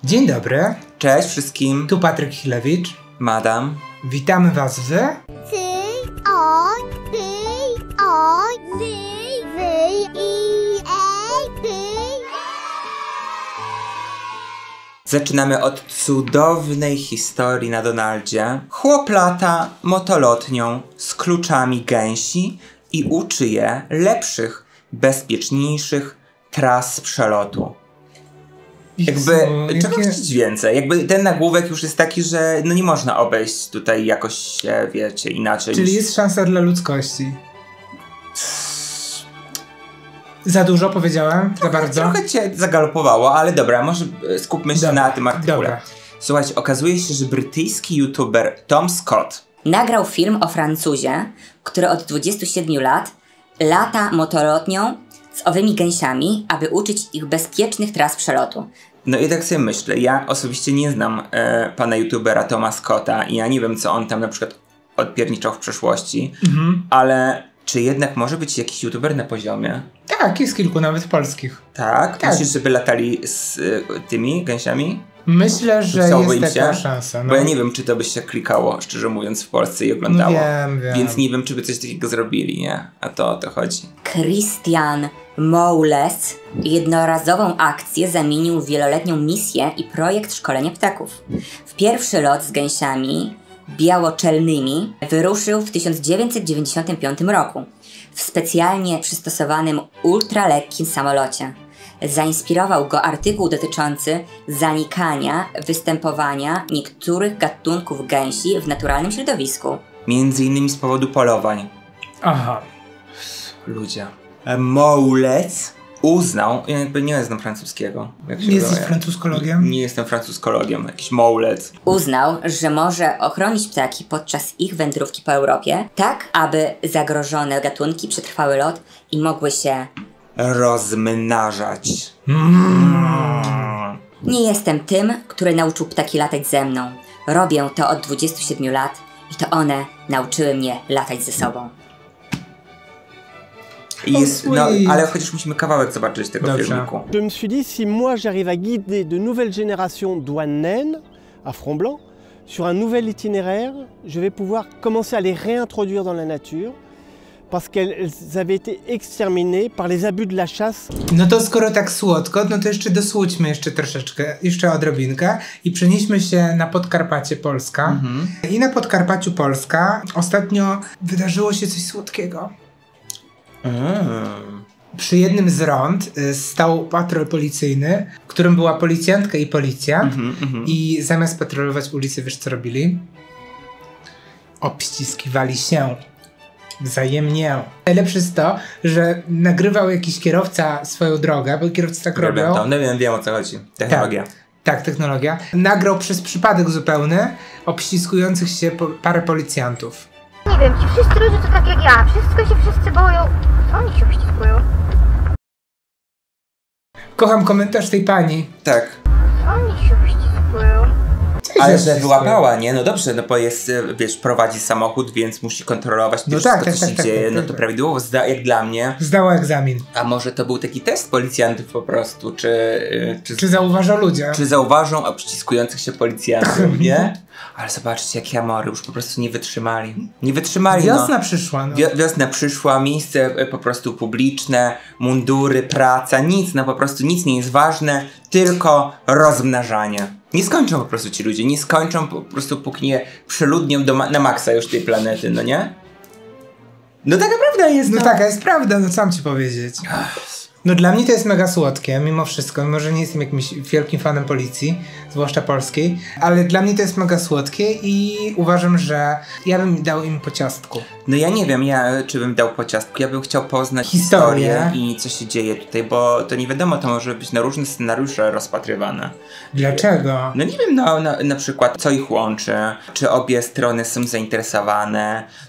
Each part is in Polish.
Dzień dobry. Cześć wszystkim. Tu Patryk Chilewicz. Madam. Witamy was w... Zaczynamy od cudownej historii na Donaldzie. Chłop lata motolotnią z kluczami gęsi i uczy je lepszych, bezpieczniejszych tras przelotu. Czego chcieć więcej? Jakby ten nagłówek już jest taki, że no nie można obejść tutaj jakoś, wiecie, inaczej. Czyli jest szansa dla ludzkości. Za dużo powiedziałem? Za bardzo? Trochę cię zagalopowało, ale dobra, może skupmy się na tym artykule. Dobra. Słuchajcie, okazuje się, że brytyjski youtuber Tom Scott nagrał film o Francuzie, który od 27 lat lata motolotnią z owymi gęsiami, aby uczyć ich bezpiecznych tras przelotu. No i tak sobie myślę, ja osobiście nie znam pana youtubera Toma Scotta i ja nie wiem, co on tam na przykład odpierniczał w przeszłości, ale czy jednak może być jakiś youtuber na poziomie? Tak, jest kilku, nawet polskich. Tak? Tak. Myślisz, żeby latali z tymi gęsiami? Myślę, że Chciałby jest im taka się? szansa. No. Bo ja nie wiem, czy to by się klikało, szczerze mówiąc, w Polsce i oglądało. Wiem. Więc nie wiem, czy by coś takiego zrobili, nie? A to o to chodzi. Christian Moulez jednorazową akcję zamienił w wieloletnią misję i projekt szkolenia ptaków. W pierwszy lot z gęsiami białoczelnymi wyruszył w 1995 roku w specjalnie przystosowanym ultralekkim samolocie. Zainspirował go artykuł dotyczący zanikania występowania niektórych gatunków gęsi w naturalnym środowisku. Między innymi z powodu polowań. Aha. Ludzie. Moulez uznał, ja jakby nie znam francuskiego. Nie jesteś francuskologiem? Nie jestem francuskologiem, jakiś Moulez. Uznał, że może ochronić ptaki podczas ich wędrówki po Europie, tak aby zagrożone gatunki przetrwały lot i mogły się rozmnażać. Nie jestem tym, który nauczył ptaki latać ze mną. Robię to od 27 lat i to one nauczyły mnie latać ze sobą. No, ale chociaż musimy kawałek zobaczyć tego filmiku. Je me suis dit, si moi j'arrive à guider de nouvelles générations d'oies naines à front blanc sur un nouvel itinéraire, je vais pouvoir commencer à les réintroduire dans la nature parce qu'elles avaient été exterminées par les abus de la chasse. No to skoro tak słodko, no to jeszcze dosłódźmy jeszcze troszeczkę, jeszcze odrobinkę i przenieśmy się na Podkarpacie Polska. I na Podkarpaciu Polska ostatnio wydarzyło się coś słodkiego. Przy jednym z rond stał patrol policyjny, w którym była policjantka i policjant i zamiast patrolować ulicę, wiesz co robili? Obściskiwali się. Wzajemnie. Najlepsze jest to, że nagrywał jakiś kierowca swoją drogę, bo kierowcy tak robią. No wiem o co chodzi. Technologia. Tak, technologia. Nagrał przez przypadek zupełny obściskujących się parę policjantów. Nie wiem, ci wszyscy ludzie to tak jak ja. Wszyscy boją. Co oni się uściskują? Kocham komentarz tej pani. Tak. Co oni się uściskują? Ale że wyłapała, nie? No dobrze, no bo jest, wiesz, prowadzi samochód, więc musi kontrolować wszystko, co się dzieje. No to prawidłowo, jak dla mnie. Zdała egzamin. A może to był taki test policjantów po prostu, czy zauważą ludzie? Czy zauważą obściskujących się policjantów, nie? Ale zobaczcie, jakie amory, już po prostu nie wytrzymali. Nie wytrzymali, Wiosna przyszła, no. Wiosna przyszła, miejsce po prostu publiczne, mundury, praca, nic, no po prostu nic nie jest ważne, tylko rozmnażanie. Nie skończą po prostu ci ludzie, nie skończą po prostu, póki nie przeludnią na maksa już tej planety, no nie? No taka prawda jest, no. Taka jest prawda, no co mam ci powiedzieć. No dla mnie to jest mega słodkie, mimo wszystko, mimo że nie jestem jakimś wielkim fanem policji, zwłaszcza polskiej, ale dla mnie to jest mega słodkie i uważam, że ja bym dał im po ciastku. No ja nie wiem, czy bym dał po ciastku, ja bym chciał poznać historię i co się dzieje tutaj, bo to nie wiadomo, to może być na różne scenariusze rozpatrywane. Dlaczego? No nie wiem, na przykład co ich łączy, czy obie strony są zainteresowane,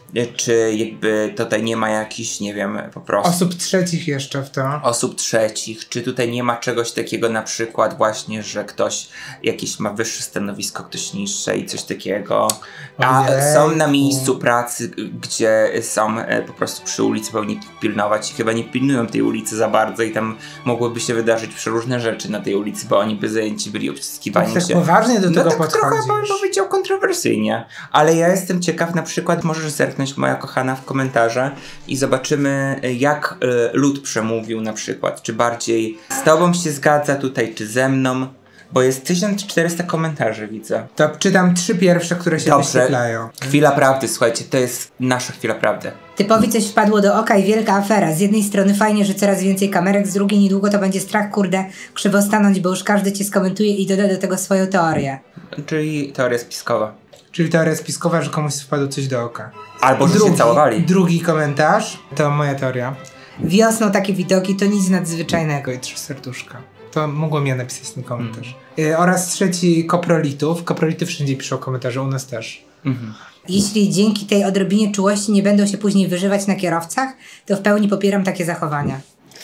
czy jakby tutaj nie ma jakichś, nie wiem, po prostu... Osób trzecich jeszcze w to. Osób trzecich, czy tutaj nie ma czegoś takiego na przykład właśnie, że ktoś jakieś ma wyższe stanowisko, ktoś niższe i coś takiego. A są na miejscu pracy, gdzie są po prostu przy ulicy, powinni pilnować i chyba nie pilnują tej ulicy za bardzo i tam mogłyby się wydarzyć przeróżne rzeczy na tej ulicy, bo oni by zajęci byli obściskiwaniem tak się. poważnie do tego tak podchodzisz. trochę bym powiedział kontrowersyjnie, ale ja jestem ciekaw, na przykład możesz zerknąć, moja kochana, w komentarze i zobaczymy, jak lud przemówił na przykład, czy bardziej z tobą się zgadza tutaj, czy ze mną, bo jest 1400 komentarzy, widzę. To czytam 3 pierwsze, które się wyświetlają. Chwila prawdy, słuchajcie, to jest nasza chwila prawdy. Typowi coś wpadło do oka i wielka afera. Z jednej strony fajnie, że coraz więcej kamerek, z drugiej niedługo to będzie strach, kurde, krzywo stanąć, bo już każdy cię skomentuje i doda do tego swoją teorię. Czyli teoria spiskowa. Czyli teoria spiskowa, że komuś wpadło coś do oka. Albo że się całowali. Drugi komentarz to moja teoria. Wiosną takie widoki to nic nadzwyczajnego. I 3 serduszka. To mogłem ja napisać ten komentarz. Oraz trzeci koprolitów. Koprolity wszędzie piszą komentarze, u nas też. Jeśli dzięki tej odrobinie czułości nie będą się później wyżywać na kierowcach, to w pełni popieram takie zachowania.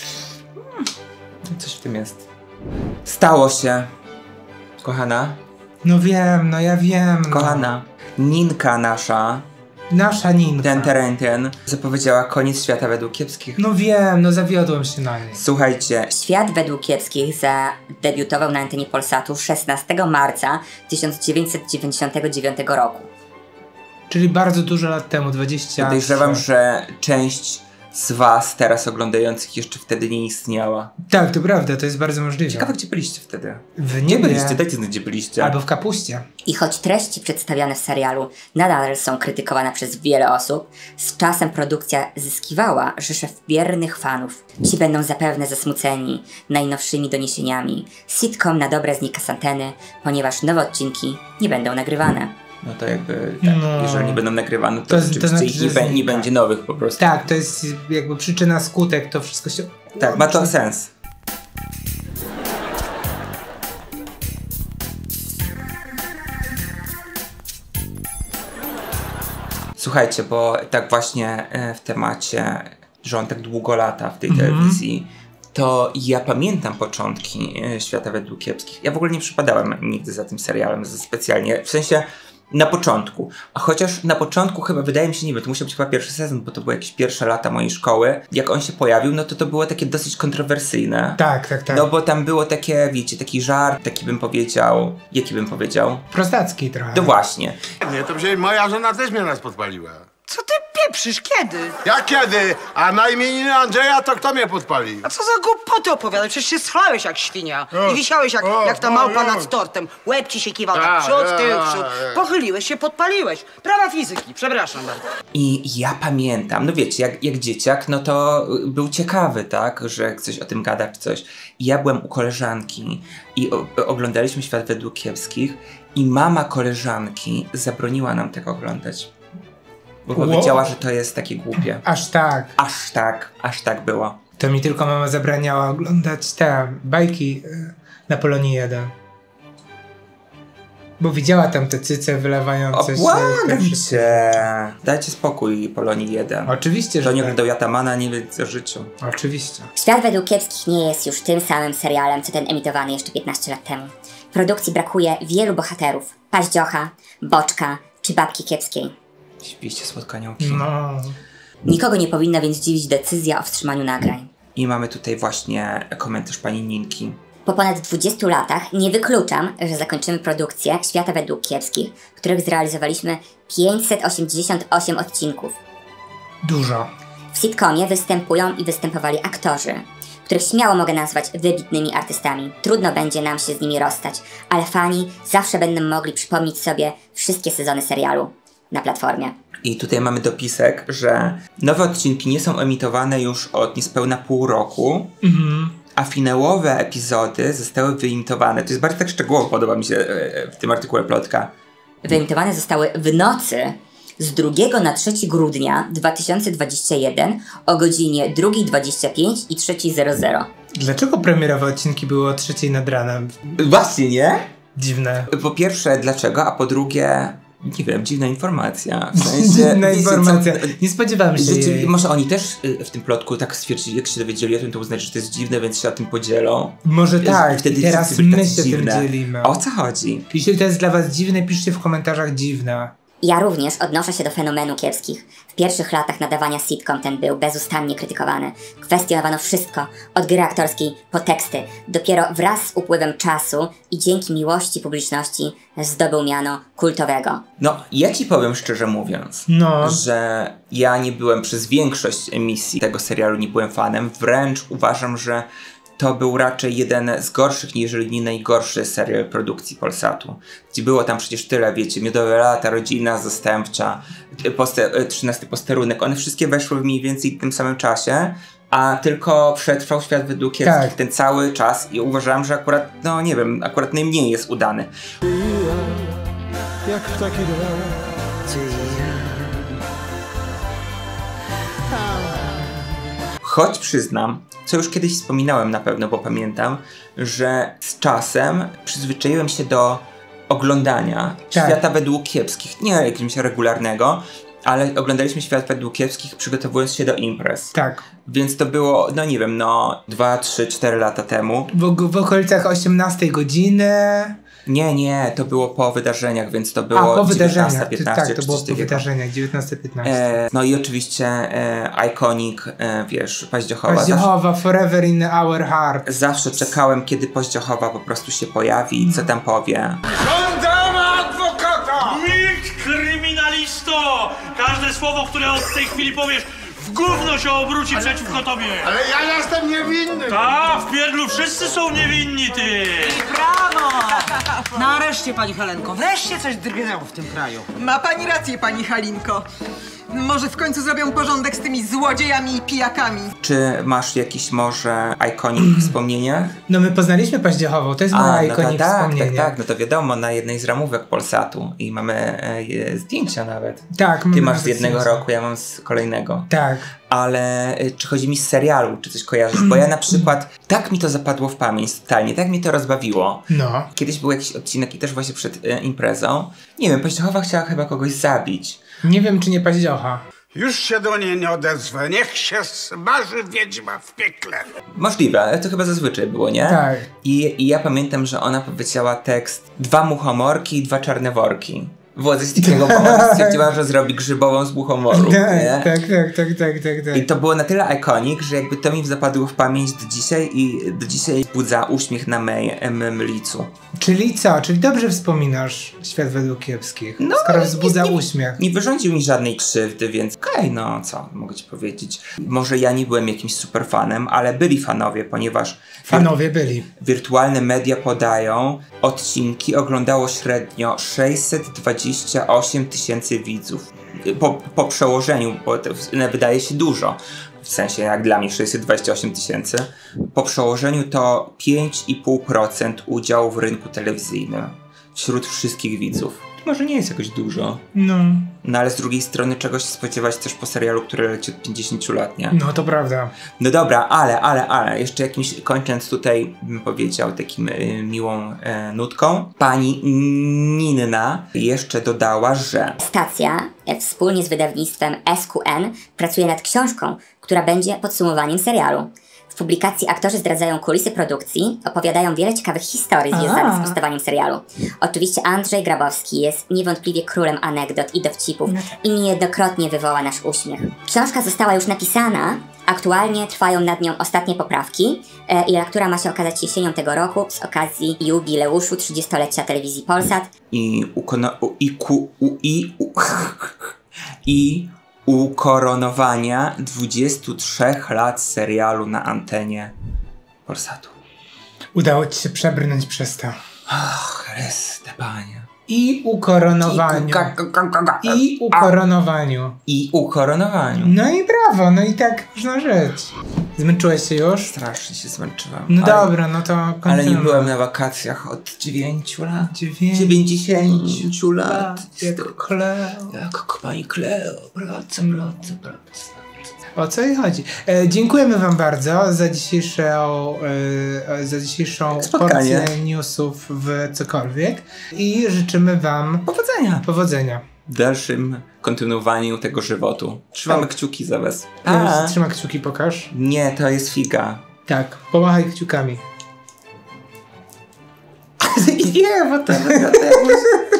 Coś w tym jest. Stało się, kochana. No wiem, no ja wiem. Kochana, Ninka nasza, Ninka. ten zapowiedziała koniec świata według kiepskich. No wiem, no zawiodłem się na niej. Słuchajcie. Świat według kiepskich zadebiutował na antenie Polsatu 16 marca 1999 roku. Czyli bardzo dużo lat temu, 20 lat. Podejrzewam, że część z was teraz oglądających jeszcze wtedy nie istniała. Tak, to prawda, to jest bardzo możliwe. Ciekawe, gdzie byliście wtedy? W Nie niebie. byliście, dajcie znać, gdzie byliście. Albo w kapuście. I choć treści przedstawiane w serialu nadal są krytykowane przez wiele osób, z czasem produkcja zyskiwała rzeszę wiernych fanów. Ci będą zapewne zasmuceni najnowszymi doniesieniami. Sitcom na dobre znika z anteny, ponieważ nowe odcinki nie będą nagrywane. No to jakby, tak, jeżeli nie będą nagrywane, to rzeczywiście znaczy, nie będzie nowych po prostu. Tak, to jest jakby przyczyna, skutek, to wszystko się... Tak, ma to sens. Słuchajcie, bo tak właśnie w temacie, że on tak długo lata w tej telewizji, to ja pamiętam początki Świata według kiepskich. Ja w ogóle nie przypadałem nigdy za tym serialem specjalnie, w sensie na początku. A chociaż na początku chyba, wydaje mi się, nie wiem, to musiał być chyba pierwszy sezon, bo to były jakieś pierwsze lata mojej szkoły. Jak on się pojawił, no to było takie dosyć kontrowersyjne. Tak. No bo tam było takie, wiecie, taki żart, taki bym powiedział, jaki bym powiedział? Prostacki trochę. No właśnie. Nie, to przecież moja żona też mnie raz podpaliła. Co ty pieprzysz? Kiedy? Jak kiedy? A na imieniny Andrzeja to kto mnie podpali? A co za głupoty opowiadasz? Przecież się schlałeś jak świnia. I wisiałeś jak ta małpa nad tortem. Łeb ci się kiwał tak przód, tył, przód. Pochyliłeś się, podpaliłeś. Prawa fizyki, przepraszam bardzo. I ja pamiętam, no wiecie, jak dzieciak, no to był ciekawy, tak, że coś o tym gada czy coś. I ja byłem u koleżanki i oglądaliśmy Świat według kiepskich i mama koleżanki zabroniła nam tego oglądać. Bo powiedziała, że to jest takie głupie. Aż tak. Aż tak było. To mi tylko mama zabraniała oglądać te bajki na Polonii 1. Bo widziała tam te cyce wylewające się. Obłagajcie! Dajcie spokój Polonii 1. Oczywiście, że to nie tak. oglądał Jatamana, nie wie o życiu. Oczywiście. Świat według kiepskich nie jest już tym samym serialem, co ten emitowany jeszcze 15 lat temu. W produkcji brakuje wielu bohaterów. Paździocha, Boczka czy Babki Kiepskiej. Śpiście słodkaniołki. No. Nikogo nie powinna więc dziwić decyzja o wstrzymaniu nagrań. I mamy tutaj właśnie komentarz pani Ninki. Po ponad 20 latach nie wykluczam, że zakończymy produkcję Świata według kiepskich, których zrealizowaliśmy 588 odcinków. Dużo. W sitcomie występują i występowali aktorzy, których śmiało mogę nazwać wybitnymi artystami. Trudno będzie nam się z nimi rozstać, ale fani zawsze będą mogli przypomnieć sobie wszystkie sezony serialu na platformie. I tutaj mamy dopisek, że nowe odcinki nie są emitowane już od niespełna pół roku, a finałowe epizody zostały wyemitowane. To jest bardzo tak szczegółowo, podoba mi się w tym artykule plotka. Wyemitowane zostały w nocy z 2 na 3 grudnia 2021 o godzinie 2:25 i 3:00. Dlaczego premierowe odcinki były o 3:00 nad ranem? Właśnie, nie? Dziwne. Po pierwsze, dlaczego, a po drugie, Nie wiem, dziwna informacja. W sensie, Dziwna informacja. Nie spodziewałem się jej. Może oni też w tym plotku tak stwierdzili, jak się dowiedzieli o tym, to uznali, że to jest dziwne, więc się o tym podzielą. Może tak, wtedy teraz my się tym dzielimy. O co chodzi? Jeśli to jest dla was dziwne, piszcie w komentarzach dziwne. Ja również odnoszę się do fenomenu kiepskich. W pierwszych latach nadawania sitcom ten był bezustannie krytykowany. Kwestionowano wszystko, od gry aktorskiej po teksty. Dopiero wraz z upływem czasu i dzięki miłości publiczności zdobył miano kultowego. No, ja ci powiem szczerze mówiąc, że ja nie byłem przez większość emisji tego serialu, nie byłem fanem. Wręcz uważam, że to był raczej jeden z gorszych, jeżeli nie najgorszy serial produkcji Polsatu. Gdzie było tam przecież tyle, wiecie, Miodowe lata, Rodzina zastępcza, 13 posterunek. One wszystkie weszły mniej więcej w tym samym czasie, a tylko przetrwał Świat według Kiepskich ten cały czas i uważałem, że akurat, no nie wiem, akurat najmniej jest udany. Jak ptaki dwa. Choć przyznam, co już kiedyś wspominałem na pewno, bo pamiętam, że z czasem przyzwyczaiłem się do oglądania Świata według Kiepskich. Nie jakiegoś regularnego, ale oglądaliśmy Świat według Kiepskich, przygotowując się do imprez. Tak. Więc to było, no nie wiem, 2, 3, 4 lata temu. W okolicach 18 godziny. Nie, to było po wydarzeniach, więc to było po wydarzeniach. 19-15. Tak, to było po wydarzeniach, 19-15. No i oczywiście Iconic, wiesz, Paździochowa. Paździochowa, Forever in Our Heart. Zawsze czekałem, kiedy Paździochowa po prostu się pojawi i co tam powie. Żądamy adwokata! Milcz, kryminalisto! Każde słowo, które od tej chwili powiesz, w gówno się obróci przeciwko tobie! Ale ja jestem niewinny! W pierdlu wszyscy są niewinni, ty! I brawo! Nareszcie, pani Helenko, wreszcie coś drgnęło w tym kraju. Ma pani rację, pani Halinko. Może w końcu zrobią porządek z tymi złodziejami i pijakami. Czy masz jakiś może Iconic wspomnienia? No my poznaliśmy Paździechową, to jest moja Iconic wspomnienie. Tak, no to wiadomo, na jednej z ramówek Polsatu i mamy zdjęcia nawet. Tak. Ty masz z jednego roku, ja mam z kolejnego. Tak. Ale czy chodzi mi z serialu, czy coś kojarzysz? Bo ja na przykład, tak mi to zapadło w pamięć totalnie, tak mnie to rozbawiło. No. Kiedyś był jakiś odcinek i też właśnie przed imprezą. Nie wiem, Paździochowa chciała chyba kogoś zabić. Nie wiem, czy nie Paździocha. Już się do niej nie odezwę. Niech się smaży wiedźma w piekle. Możliwe, ale to chyba zazwyczaj było, nie? Tak. I ja pamiętam, że ona powiedziała tekst 2 muchomorki i 2 czarne worki. Było coś takiego, bo ona stwierdziła, że zrobi grzybową z muchomoru. Tak. I to było na tyle iconic, że jakby to mi zapadło w pamięć do dzisiaj i do dzisiaj budza uśmiech na mym licu. Czyli co? Czyli dobrze wspominasz Świat według Kiepskich, no, skoro wzbudza uśmiech. Nie wyrządził mi żadnej krzywdy, więc okej, no co mogę ci powiedzieć. Może ja nie byłem jakimś super fanem, ale byli fanowie, ponieważ byli. Wirtualne media podają, odcinki oglądało średnio 628 tysięcy widzów. Po przełożeniu, bo to wydaje się dużo. W sensie, jak dla mnie 628 tysięcy. Po przełożeniu to 5,5% udziału w rynku telewizyjnym wśród wszystkich widzów. Może nie jest jakoś dużo. No ale z drugiej strony czegoś się spodziewać też po serialu, który leci od 50 lat, nie? No to prawda. No dobra, ale jeszcze jakimś, kończąc tutaj, bym powiedział takim miłą nutką. Pani Ninna jeszcze dodała, że stacja wspólnie z wydawnictwem SQN pracuje nad książką, która będzie podsumowaniem serialu. W publikacji aktorzy zdradzają kulisy produkcji, opowiadają wiele ciekawych historii związanych z powstawaniem serialu. Oczywiście Andrzej Grabowski jest niewątpliwie królem anegdot i dowcipów i niejednokrotnie wywoła nasz uśmiech. Książka została już napisana, aktualnie trwają nad nią ostatnie poprawki i lektura ma się okazać jesienią tego roku z okazji jubileuszu 30-lecia telewizji Polsat. ukoronowania 23 lat serialu na antenie Polsatu. Udało ci się przebrnąć przez to. Ach, Chryste Panie. I ukoronowaniu. I ukoronowaniu. No i brawo, no i tak można żyć. Zmęczyłeś się już? Strasznie się zmęczyłem. No dobra, no to kończymy. Ale nie byłem na wakacjach od 9 lat. 90 lat. Jak Kleo. Jak pani Kleo. Praca. O co jej chodzi? Dziękujemy wam bardzo za dzisiejszą porcję newsów w cokolwiek i życzymy wam powodzenia. W dalszym kontynuowaniu tego żywotu. Trzymamy kciuki za was. Trzyma kciuki, pokaż. Nie, to jest figa. Tak, pomachaj kciukami. Nie, bo to